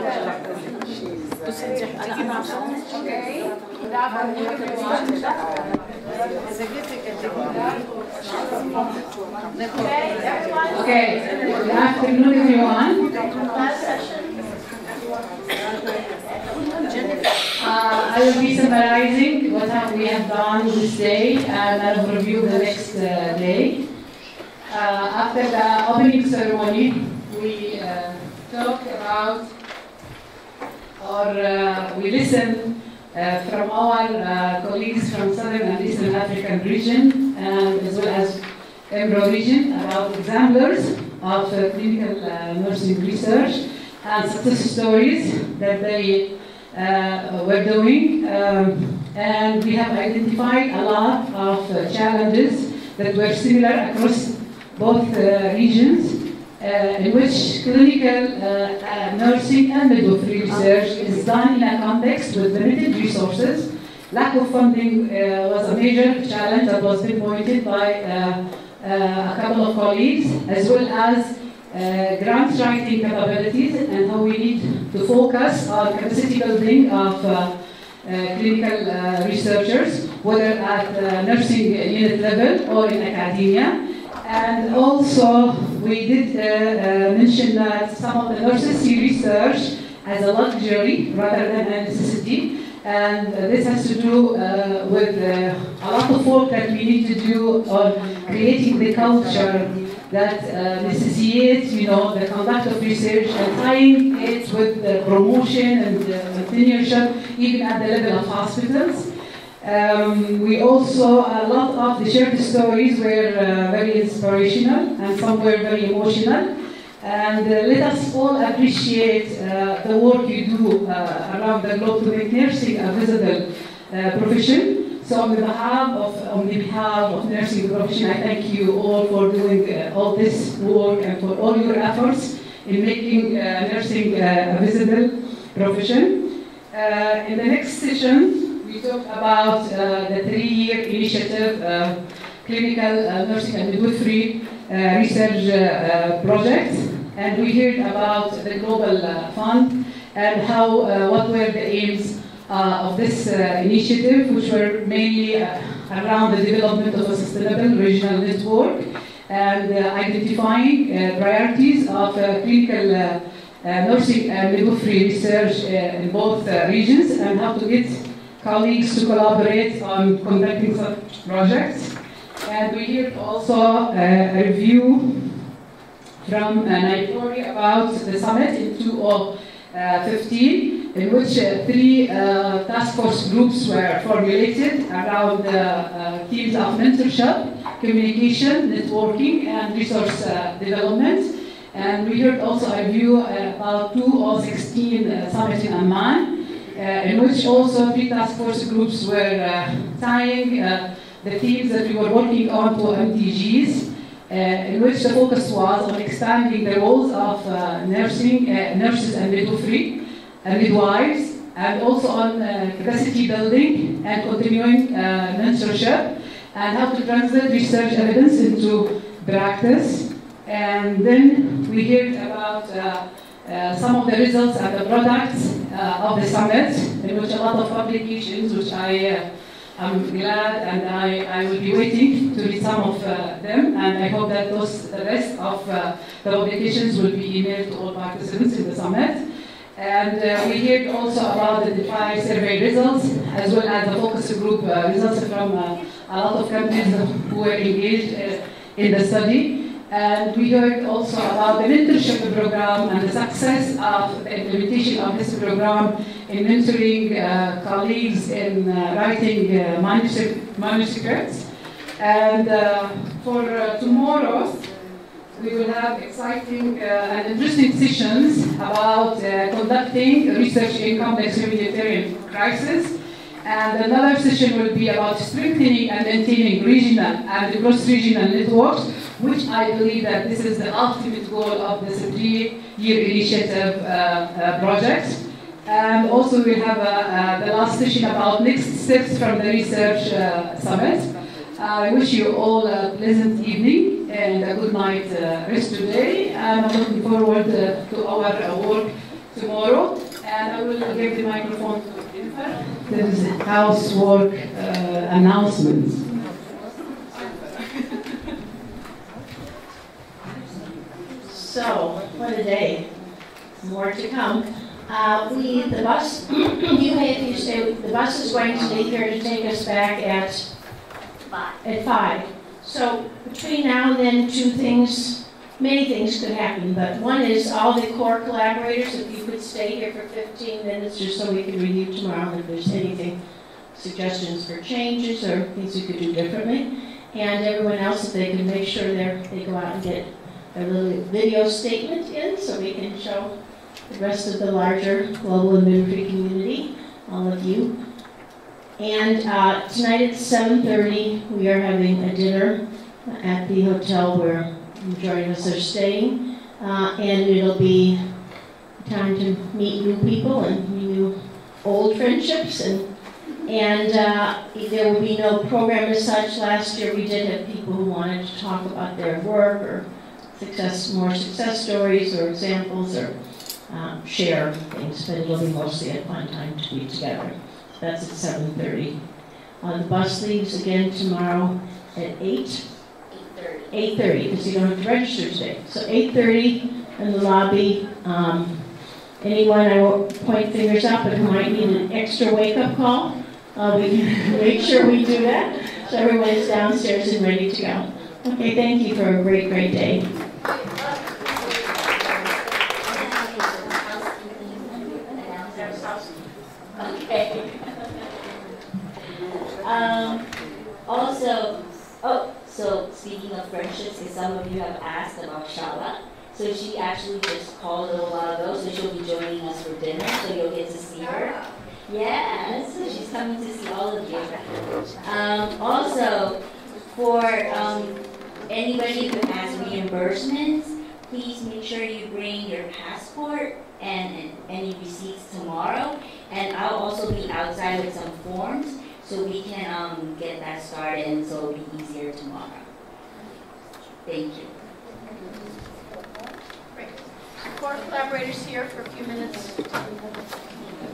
Okay, good afternoon everyone. I will be summarizing what we have done this day and I will review the next day. After the opening ceremony, we talked about or we listened from our colleagues from Southern and Eastern African region and as well as Emro region about examples of clinical nursing research and success stories that they were doing. And we have identified a lot of challenges that were similar across both regions in which clinical nursing and midwifery research is done in a context with limited resources. Lack of funding was a major challenge that was pinpointed by a couple of colleagues, as well as grant writing capabilities and how we need to focus on capacity building of clinical researchers, whether at nursing unit level or in academia. And also, we did mention that some of the nurses see research as a luxury rather than a necessity. And this has to do with a lot of work that we need to do on creating the culture that necessitates, the conduct of research and tying it with the promotion and tenureship, even at the level of hospitals. We also, a lot of the shared stories were very inspirational and some were very emotional. And let us all appreciate the work you do around the globe to make nursing a visible profession. So on behalf of nursing profession, I thank you all for doing all this work and for all your efforts in making nursing a visible profession. In the next session, we talked about the 3-year initiative, clinical nursing and midwifery research project. And we heard about the global fund and how what were the aims of this initiative, which were mainly around the development of a sustainable regional network and identifying priorities of clinical nursing and midwifery research in both regions and how to get colleagues to collaborate on conducting such projects. And we heard also a review from Nairobi about the summit in 2015, in which 3 task force groups were formulated around themes of mentorship, communication, networking, and resource development. And we heard also a review about 2016 summit in Amman, in which also 3 task force groups were tying the themes that we were working on to MDGs. In which the focus was on expanding the roles of nurses and midwifery, midwives, and also on capacity building and continuing mentorship, and how to translate research evidence into practice. And then we heard about some of the results and the products of the summit, in which a lot of publications, which I'm glad and I will be waiting to read some of them, and I hope that the rest of the publications will be emailed to all participants in the summit. And we heard also about the DeFi survey results, as well as the focus group results from a lot of countries who were engaged in the study. And we heard also about the mentorship program and the success of the implementation of this program in mentoring colleagues in writing manuscripts. And for tomorrow, we will have exciting and interesting sessions about conducting research in complex humanitarian crises. And another session will be about strengthening and maintaining regional and cross-regional networks, which I believe that this is the ultimate goal of this 3-year initiative project. And also we'll have the last session about next steps from the research summit. I wish you all a pleasant evening and a good night rest today. And I'm looking forward to our work tomorrow. And I will give the microphone to Jennifer. There is a housework announcement. So, what a day. More to come. The bus, the bus is going to leave here to take us back at 5. So, between now and then, many things could happen, but one is all the core collaborators, if you could stay here for 15 minutes just so we can review tomorrow if there's anything, suggestions for changes or things we could do differently. And everyone else, if they can make sure they go out and get a little video statement in so we can show the rest of the larger global and midwifery community, all of you. And tonight at 7:30, we are having a dinner at the hotel where the majority of us are staying. And it'll be time to meet new people and renew old friendships. And there will be no program as such. Last year we did have people who wanted to talk about their work or more success stories or examples or share things, but it'll be mostly a fun time to be together. So that's at 7:30. The bus leaves again tomorrow at 8:30, because you don't have to register today. So 8:30 in the lobby. Anyone, I will point fingers up, but who might need an extra wake-up call, we can make sure we do that. So everyone is downstairs and ready to go. Okay, thank you for a great, great day. Okay. So speaking of friendships, because some of you have asked about Shala, so she actually just called a little while ago, so she'll be joining us for dinner, so you'll get to see her. Yes, so she's coming to see all of you. Also, for anybody who has reimbursements, please make sure you bring your passport and any receipts tomorrow. And I'll also be outside with some forms so we can get that started and so it'll be easier tomorrow. Thank you. Great. Core collaborators here for a few minutes.